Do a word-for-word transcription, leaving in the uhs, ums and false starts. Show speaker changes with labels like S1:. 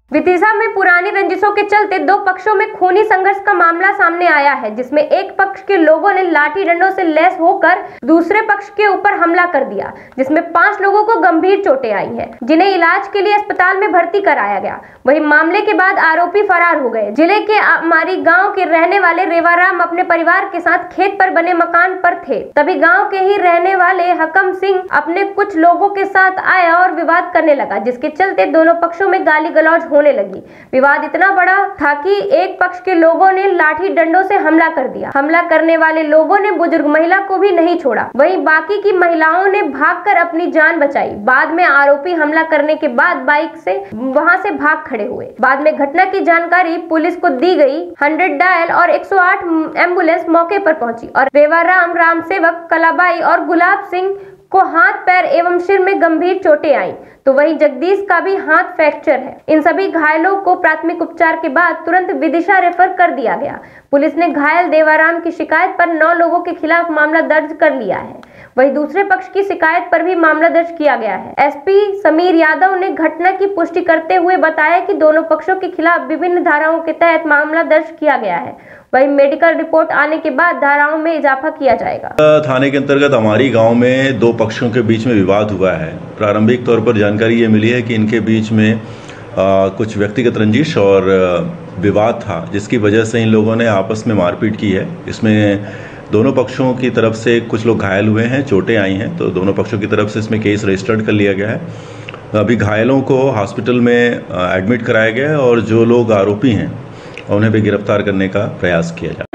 S1: विदिशा में पुरानी रंजिशों के चलते दो पक्षों में खूनी संघर्ष का मामला सामने आया है, जिसमें एक पक्ष के लोगों ने लाठी डंडों से लैस होकर दूसरे पक्ष के ऊपर हमला कर दिया, जिसमें पांच लोगों को गंभीर चोटें आई हैं, जिन्हें इलाज के लिए अस्पताल में भर्ती कराया गया। वहीं मामले के बाद आरोपी फरार हो गए। जिले के मारी गांव के रहने वाले रेवाराम अपने परिवार के साथ खेत पर बने मकान पर थे, तभी गाँव के ही रहने वाले हकम सिंह अपने कुछ लोगों के साथ आया और विवाद करने लगा, जिसके चलते दोनों पक्षों में गाली गलौज होने लगी। विवाद इतना बड़ा था कि एक पक्ष के लोगों ने लाठी डंडों से हमला कर दिया। हमला करने वाले लोगों ने बुजुर्ग महिला को भी नहीं छोड़ा, वहीं बाकी की महिलाओं ने भागकर अपनी जान बचाई। बाद में आरोपी हमला करने के बाद बाइक से वहां से भाग खड़े हुए। बाद में घटना की जानकारी पुलिस को दी गई। हंड्रेड डायल और एक सौ आठ एम्बुलेंस मौके पर पहुंची और रेवाराम, राम सेवक, कलाबाई और गुलाब सिंह को हाथ, पैर एवं सिर में गंभीर चोटें आई, तो वहीं जगदीश का भी हाथ फ्रैक्चर है। इन सभी घायलों को प्राथमिक उपचार के बाद तुरंत विदिशा रेफर कर दिया गया। पुलिस ने घायल देवाराम की शिकायत पर नौ लोगों के खिलाफ मामला दर्ज कर लिया है। वहीं दूसरे पक्ष की शिकायत पर भी मामला दर्ज किया गया है। एसपी समीर यादव ने घटना की पुष्टि करते हुए बताया कि दोनों पक्षों के खिलाफ विभिन्न धाराओं के तहत मामला दर्ज किया गया है। वहीं मेडिकल रिपोर्ट आने के बाद धाराओं में इजाफा किया जाएगा।
S2: थाने के अंतर्गत हमारी गांव में दो पक्षों के बीच में विवाद हुआ है। प्रारंभिक तौर पर जानकारी ये मिली है कि इनके बीच में आ, कुछ व्यक्तिगत रंजिश और विवाद था, जिसकी वजह से इन लोगों ने आपस में मारपीट की है। इसमें दोनों पक्षों की तरफ से कुछ लोग घायल हुए हैं, चोटें आई हैं, तो दोनों पक्षों की तरफ से इसमें केस रजिस्टर्ड कर लिया गया है। अभी घायलों को हॉस्पिटल में एडमिट कराया गया है और जो लोग आरोपी हैं उन्हें भी गिरफ्तार करने का प्रयास किया जा